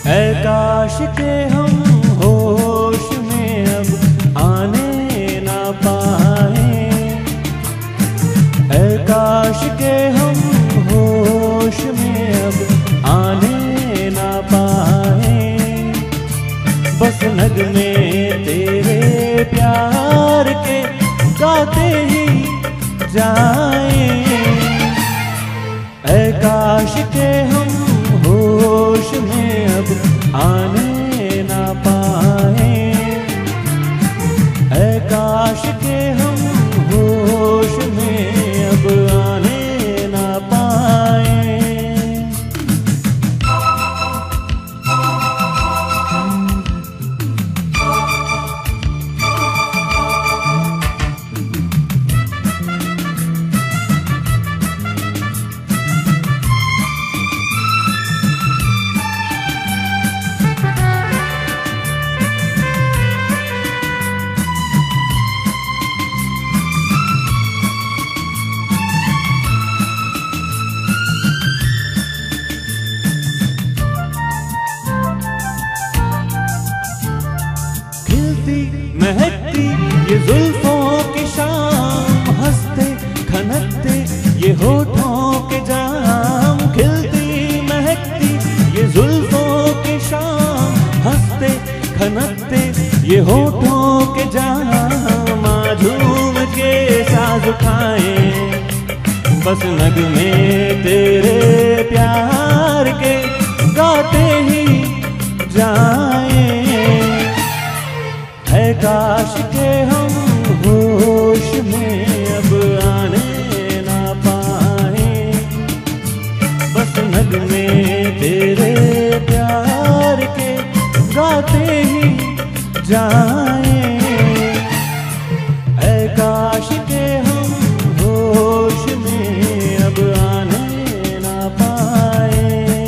ऐ काश के हम होश में अब आने ना पाए, ऐ काश के हम होश में अब आने ना पाए। बस नगमे तेरे प्यार के गाते ही जाए, ऐ काश के हम होश में अब आने ना पाए, ऐ काश के हम होश में अब आने ना पाए। महकती ये जुल्फों की शाम, हंसते खनकते ये होठों के जाम। खिलती महकती ये जुल्फों की शाम, हंसते खनकते ये होठों के जाम। झूम के साज उठाए, बस नगमे तेरे प्यार के गाते ही जाए, ऐ काश के हम होश में अब आने ना पाए। बस नगमे तेरे प्यार के गाते ही जाए, ऐ काश के हम होश में अब आने ना पाए।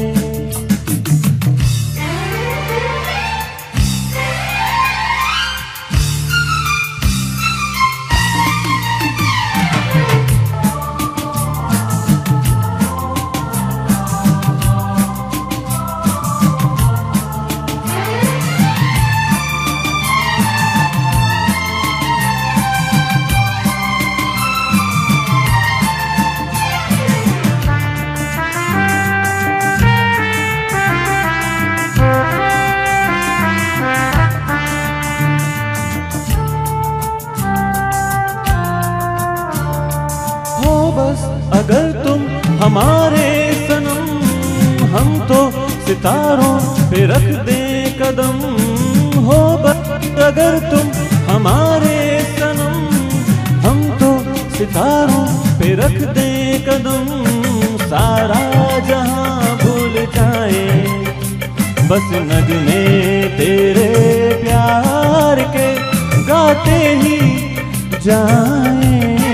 बस अगर तुम हमारे सनम, हम तो सितारों पे रख दें कदम। हो बस अगर तुम हमारे सनम, हम तो सितारों पे रख दें कदम। सारा जहां भूल जाए, बस नगमे तेरे प्यार के गाते ही जाए,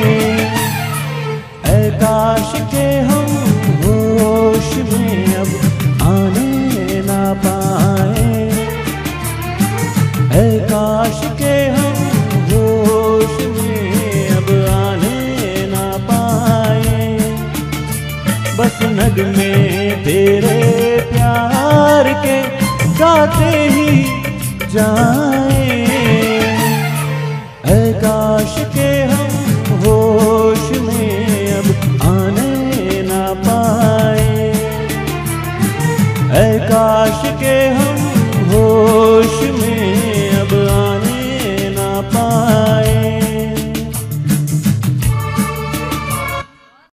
ऐ काश के हम होश में अब आने ना पाए, ऐ काश के हम होश में अब आने ना पाए। बस नगमे तेरे प्यार के गाते ही जाए, ऐ काश के हम होश में अब आने ना पाए, ऐ काश के हम